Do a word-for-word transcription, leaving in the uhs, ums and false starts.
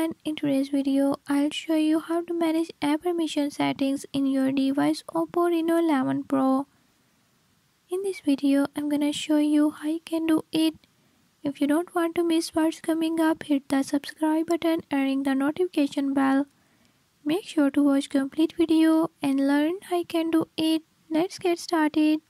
everyone, in today's video I'll show you how to manage app permission settings in your device Oppo Reno eleven Pro. In this video I'm gonna show you how you can do it. If you don't want to miss what's coming up, hit the subscribe button and ring the notification bell. Make sure to watch complete video and learn how you can do it. Let's get started.